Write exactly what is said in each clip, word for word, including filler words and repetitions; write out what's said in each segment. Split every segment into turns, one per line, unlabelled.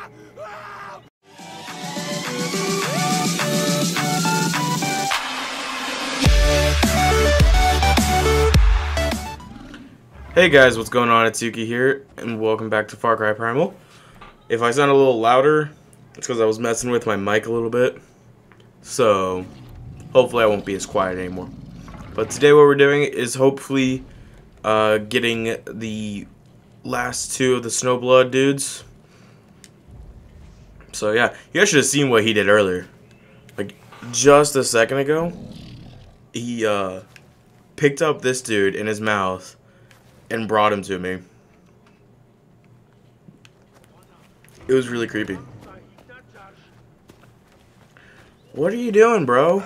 Hey guys, what's going on? It's Yuki here, and welcome back to Far Cry Primal. If I sound a little louder, it's because I was messing with my mic a little bit. So, hopefully I won't be as quiet anymore. But today what we're doing is hopefully uh, getting the last two of the Snowblood dudes. So yeah, you guys should have seen what he did earlier. Like, just a second ago, he uh, picked up this dude in his mouth and brought him to me. It was really creepy. What are you doing, bro?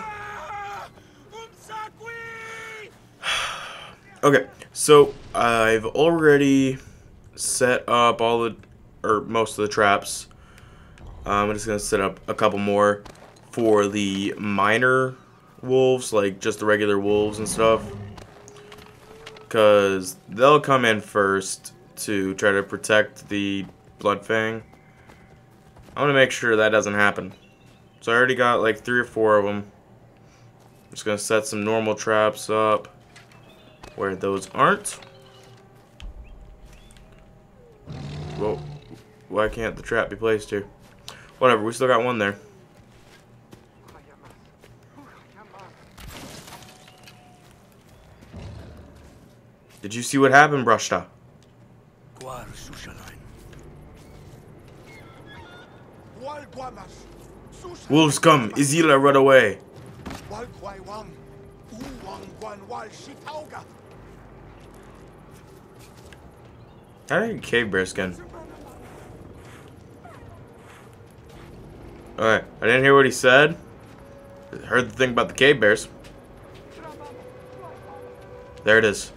Okay, so I've already set up all the, or most of the traps. Um, I'm just gonna set up a couple more for the minor wolves, like just the regular wolves and stuff. Because they'll come in first to try to protect the Bloodfang. I want to make sure that doesn't happen. So I already got like three or four of them. I'm just going to set some normal traps up where those aren't. Well, why can't the trap be placed here? Whatever, we still got one there. Did you see what happened, Brashta? Wolves come, Izila run away. How did I get cave bear skin? Alright, I didn't hear what he said. I heard the thing about the cave bears. There it is.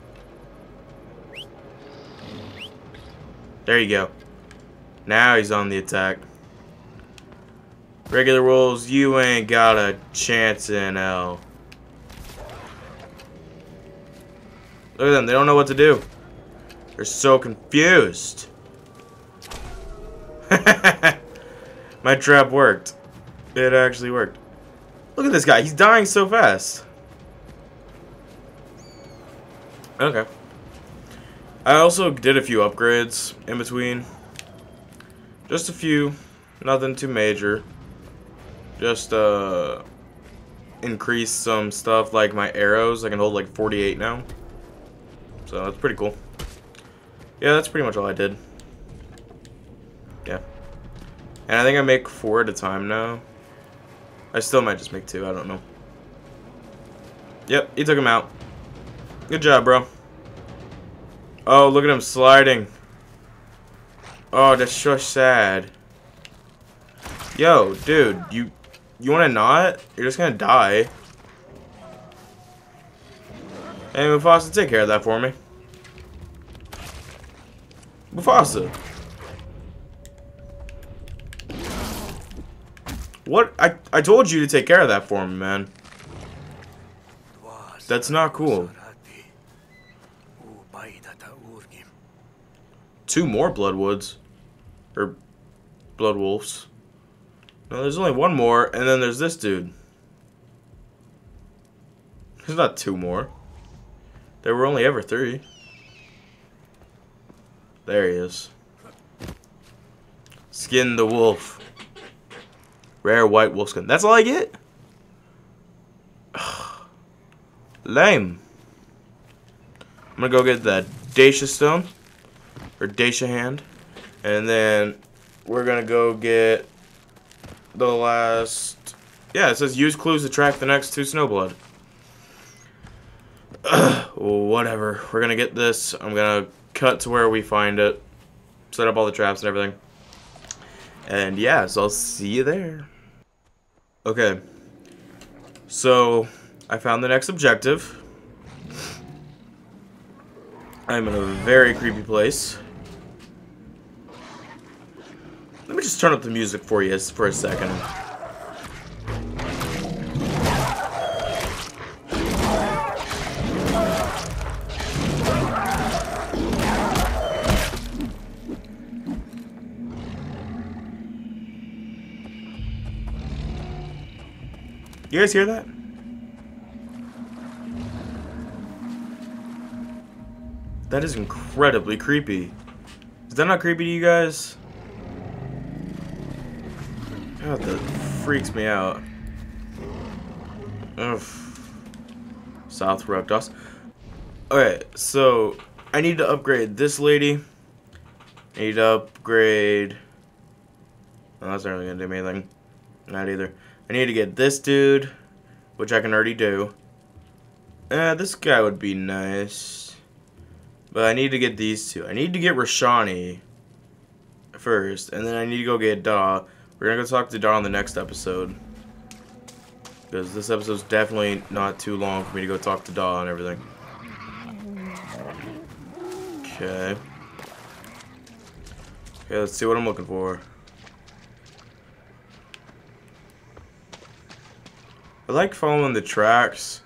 There you go. Now he's on the attack. Regular wolves, you ain't got a chance in hell. Look at them, they don't know what to do. They're so confused. My trap worked. It actually worked. Look at this guy, he's dying so fast. Okay. I also did a few upgrades in between. Just a few. Nothing too major. Just uh increase some stuff like my arrows. I can hold like forty-eight now. So that's pretty cool. Yeah, that's pretty much all I did. Yeah. And I think I make four at a time now. I still might just make two, I don't know. Yep, he took him out. Good job, bro. Oh, look at him sliding. Oh, that's so sad. Yo, dude, you you wanna not? You're just gonna die. Hey, Mufasa, take care of that for me. Mufasa. What? I, I told you to take care of that for me, man. That's not cool. Two more Bloodwoods. Or Blood Wolves. No, there's only one more, and then there's this dude. There's not two more. There were only ever three. There he is. Skin the wolf. Rare white wolf skin. That's all I get? Lame. I'm gonna go get that Dacia stone. Or Dacia hand. And then we're gonna go get the last. Yeah, it says use clues to track the next two Snowblood. Whatever. We're gonna get this. I'm gonna cut to where we find it. Set up all the traps and everything. And yeah, so I'll see you there. Okay. So I found the next objective. I'm in a very creepy place. Let me just turn up the music for you for a second. You guys hear that? That is incredibly creepy. Is that not creepy to you guys? God, that freaks me out. Ugh. South Reptos. Okay, so I need to upgrade this lady. I need to upgrade. Oh, that's not really gonna do me anything. Not either. I need to get this dude, which I can already do. Uh, this guy would be nice. But I need to get these two. I need to get Rashani first, and then I need to go get Daw. We're gonna go talk to Daw in the next episode. Because this episode's definitely not too long for me to go talk to Daw and everything. Okay. Okay, let's see what I'm looking for. I like following the tracks,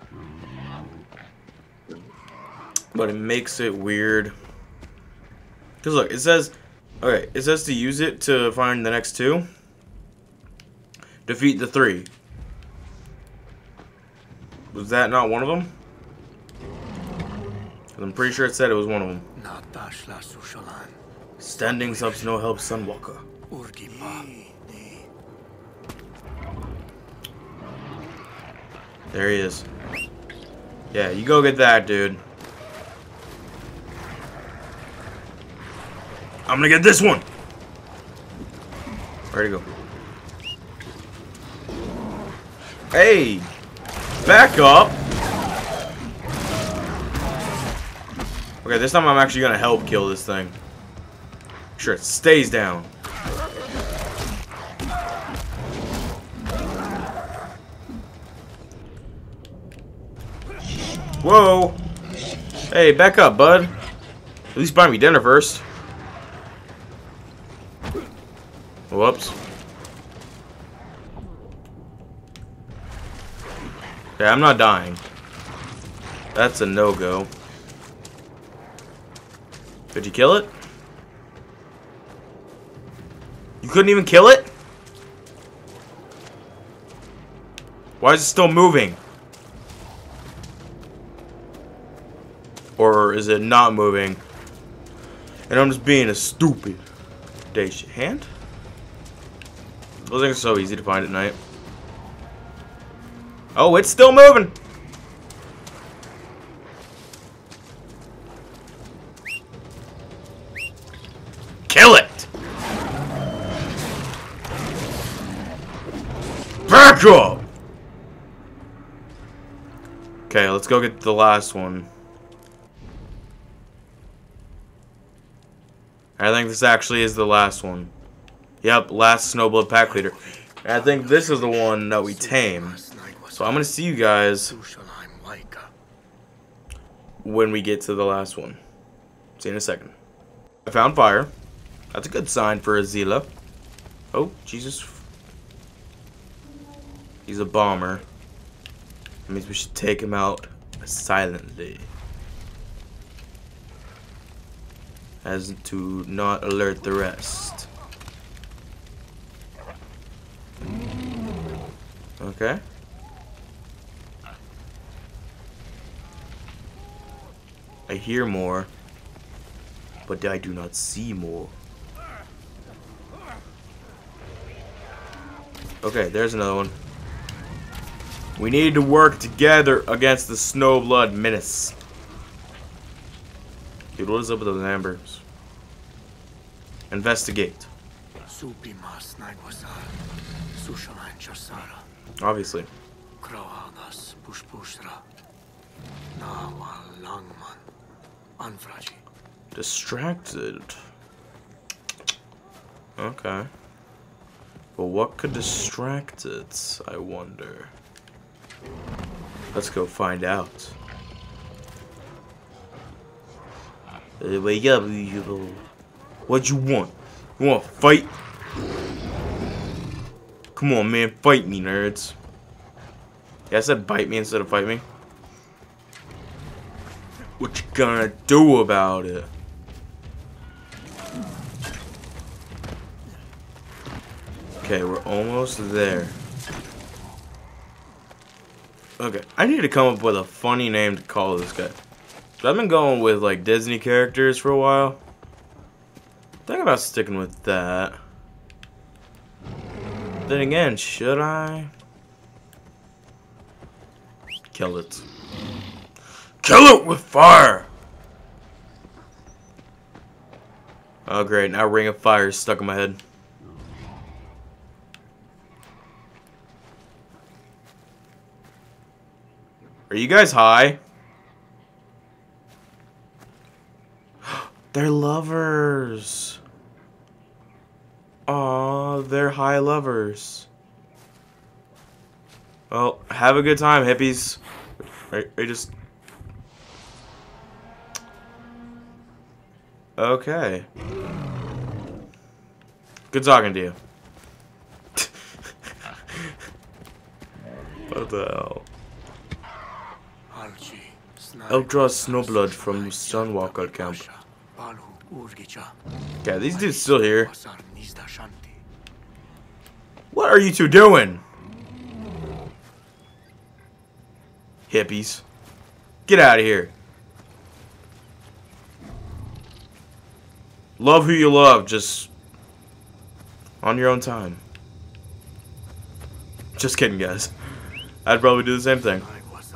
but it makes it weird. Because look, it says, okay, it says to use it to find the next two. Defeat the three. Was that not one of them? I'm pretty sure it said it was one of them. Standing subs no help Sunwalker. There he is. Yeah, you go get that, dude. I'm gonna get this one. Where'd he go? Hey! Back up! Okay, this time I'm actually gonna help kill this thing. Make sure it stays down. Whoa! Hey, back up, bud. At least buy me dinner first. Whoops. Okay, I'm not dying. That's a no-go. Did you kill it? You couldn't even kill it? Why is it still moving? Or is it not moving? And I'm just being a stupid daisy hand? Those things are so easy to find at night. Oh, it's still moving! Kill it! Back up! Okay, let's go get the last one. I think this actually is the last one. Yep, last Snowblood Pack Leader. And I think this is the one that we tame. So I'm gonna see you guys when we get to the last one. See you in a second. I found fire. That's a good sign for Azila. Oh, Jesus. He's a bomber. That means we should take him out silently. As to not alert the rest. Okay. I hear more, but I do not see more. Okay, there's another one. We need to work together against the Snowblood Menace. Dude, what is up with those ambers? Investigate. Obviously. Distracted. Okay. But what could distract it, I wonder? Let's go find out. Hey, wake up, you. What you want? You want to fight? Come on, man, fight me, nerds. Yeah, I said bite me instead of fight me. What you gonna do about it? Okay, we're almost there. Okay, I need to come up with a funny name to call this guy. I've been going with like Disney characters for a while. Think about sticking with that. Then again, should I? Kill it. Kill it with fire! Oh great, now Ring of Fire is stuck in my head. Are you guys high? They're lovers. Aw, they're high lovers. Well, have a good time, hippies. Are, are you just... Okay. Good talking to you. What the hell? Elk draws snowblood from Sunwalker camp. Yeah, these dudes still here. What are you two doing? Hippies. Get out of here. Love who you love, just on your own time. Just kidding, guys. I'd probably do the same thing.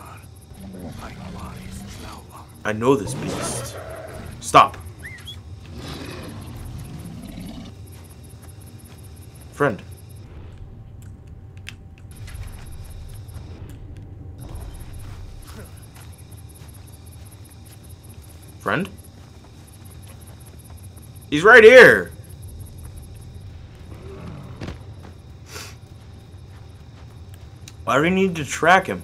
I know this beast. Stop. Friend. Friend? He's right here. Why do we need to track him?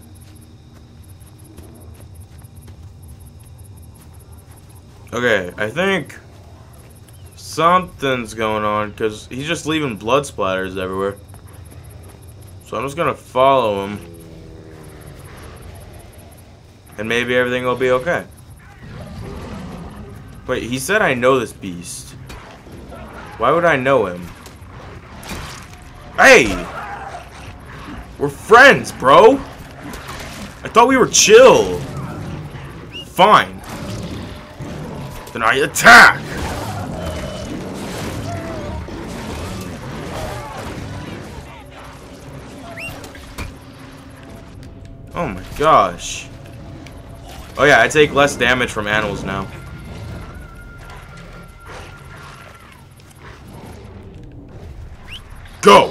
Okay, I think something's going on because he's just leaving blood splatters everywhere. So I'm just gonna follow him. And maybe everything will be okay. Wait, he said I know this beast. Why would I know him? Hey! We're friends, bro! I thought we were chill. Fine. Then I attack! Oh my gosh. Oh yeah, I take less damage from animals now. Go!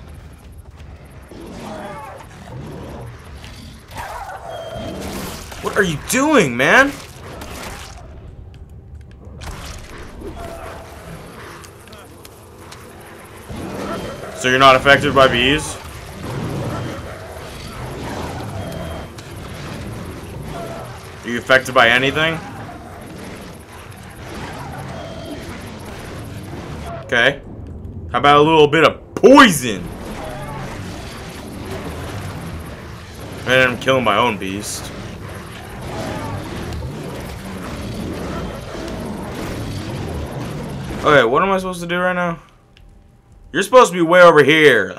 What are you doing, man? So you're not affected by bees? Are you affected by anything? Okay. How about a little bit of poison? And I'm killing my own beast. Okay, what am I supposed to do right now? You're supposed to be way over here.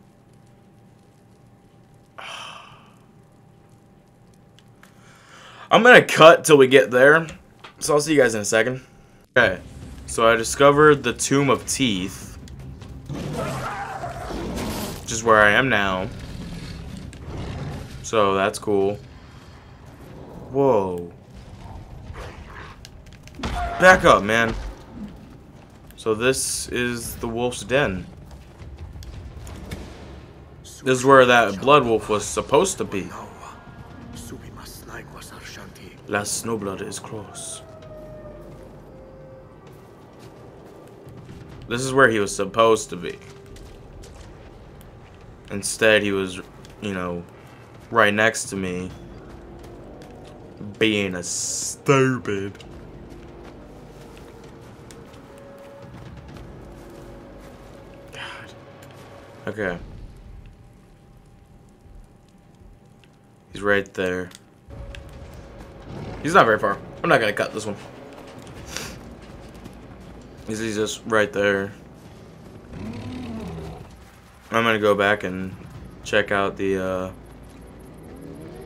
I'm gonna cut till we get there. So I'll see you guys in a second. Okay, so I discovered the Tomb of Teeth. Which is where I am now. So that's cool. Whoa. Back up, man. So this is the wolf's den. This is where that blood wolf was supposed to be. Last snowblood is close. This is where he was supposed to be. Instead, he was, you know, right next to me, being a stupid. God. Okay. He's right there. He's not very far. I'm not gonna cut this one. He's just right there. I'm gonna go back and check out the uh,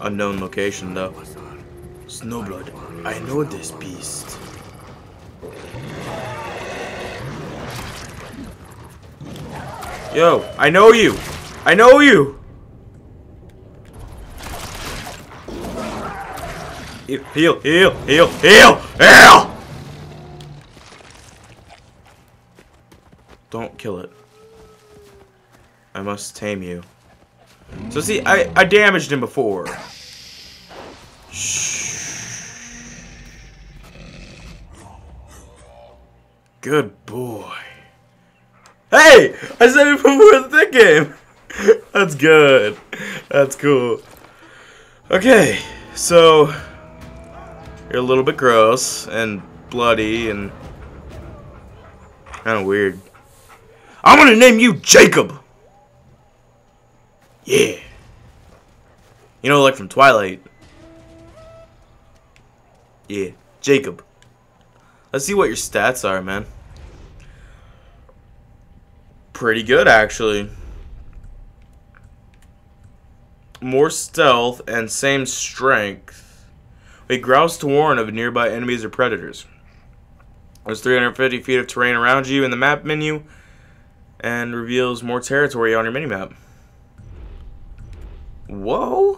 unknown location, though. Snowblood, I know this beast. Yo, I know you! I know you! Heal, heal, heal, heal, heal, heal! Don't kill it. I must tame you. So see, I, I damaged him before. Shh. Good boy. Hey! I said it before the thick game! That's good. That's cool. Okay, so you're a little bit gross and bloody and kind of weird. I'm gonna name you Jacob! Yeah. You know, like from Twilight. Yeah, Jacob. Let's see what your stats are, man. Pretty good, actually. More stealth and same strength. Wait, grouse to warn of nearby enemies or predators. There's three hundred fifty feet of terrain around you in the map menu and reveals more territory on your minimap. Whoa.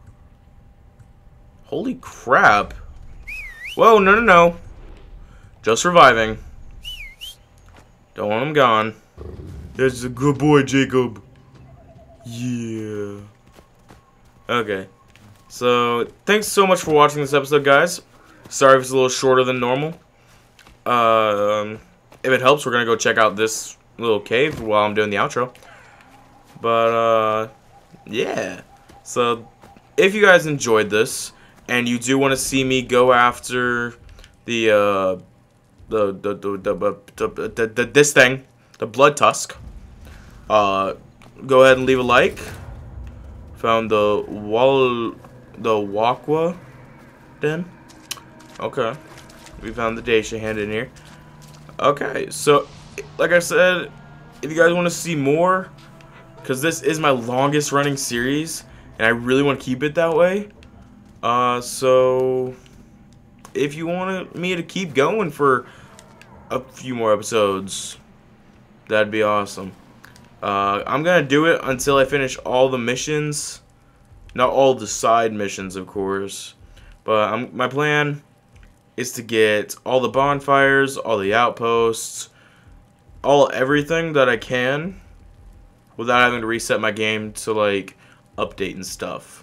Holy crap. Whoa, no, no, no. Just reviving. Don't want him gone. That's a good boy, Jacob. Yeah. Okay. So, thanks so much for watching this episode, guys. Sorry if it's a little shorter than normal. Um, if it helps, we're going to go check out this little cave while I'm doing the outro. But, uh, yeah. So, if you guys enjoyed this, and you do want to see me go after the, uh, the, the, the, the, the, the, the this thing, the Blood Tusk, uh, go ahead and leave a like. Found the wall, the Wakwa Den. Okay. We found the Dacia hand in here. Okay, so, like I said, if you guys want to see more, because this is my longest running series, and I really want to keep it that way, uh, so, if you want me to keep going for a few more episodes, that'd be awesome. Uh, I'm going to do it until I finish all the missions. Not all the side missions, of course. But I'm, my plan is to get all the bonfires, all the outposts, all everything that I can without having to reset my game to, like, update and stuff.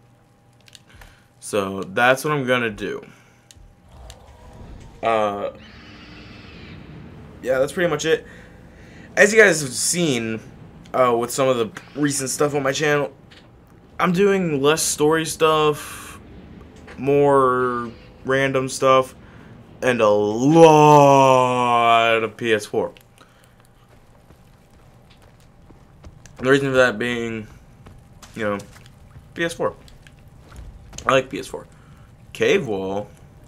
So, that's what I'm going to do. Uh, yeah, that's pretty much it. As you guys have seen, uh, with some of the recent stuff on my channel, I'm doing less story stuff, more random stuff, and a lot of P S four. The reason for that being, you know, P S four. I like P S four. Cave Wall.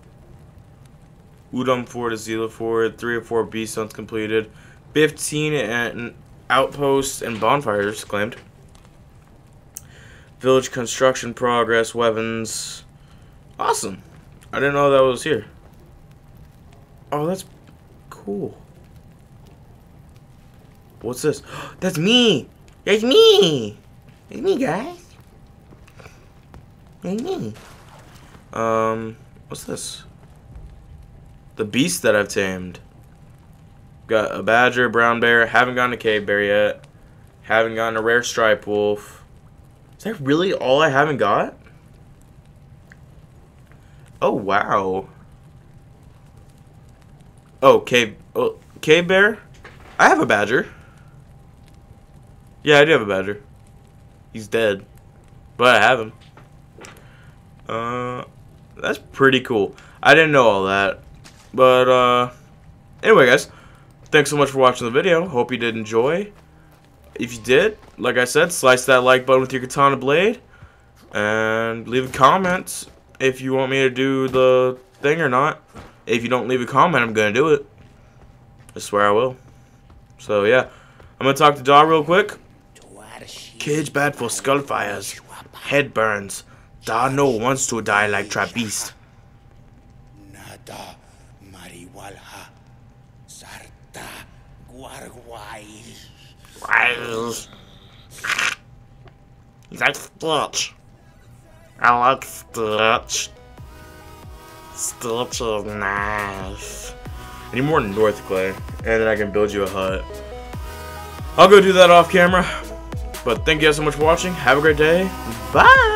Udom Fort, Azila Fort, three or four B zones completed. fifteen and outposts and bonfires claimed. Village construction progress, weapons. Awesome. I didn't know that was here. Oh, that's cool. What's this? That's me. That's me. It's me, guys. It's me. Um, what's this? The beast that I've tamed. Got a badger, brown bear. Haven't gotten a cave bear yet. Haven't gotten a rare striped wolf. Is that really all I haven't got? Oh, wow. Oh, cave, oh, cave bear? I have a badger. Yeah, I do have a badger. He's dead. But I have him. Uh, that's pretty cool. I didn't know all that. But, uh, anyway, guys. Thanks so much for watching the video. Hope you did enjoy. If you did, like I said, slice that like button with your katana blade. And leave a comment if you want me to do the thing or not. If you don't leave a comment, I'm going to do it. I swear I will. So, yeah. I'm going to talk to Daw real quick. Cage bad for skull fires. Head burns. Da no wants to die like Trappist.
Nada mariwalha sarta guarguay.
He's like Stitch. I like Stitch. Stitch is nice.
I need more North Clay, and then I can build you a hut. I'll go do that off camera. But thank you guys so much for watching. Have a great day. Bye.